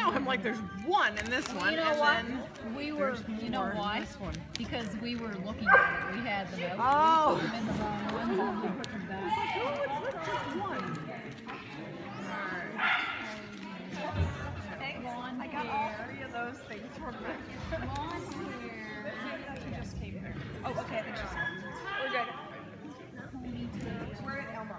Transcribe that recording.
No, I'm like, there's one in this one. You know and what? Then We were, you know why? This one. Because we were looking at it. We had them out. Oh. We put them in the wrong ones and we put them back. Oh, it's just one. I got all three of those things from her. Blonde hair. She just came here. Oh, okay, I think she's here. We're good. We're at Elmo.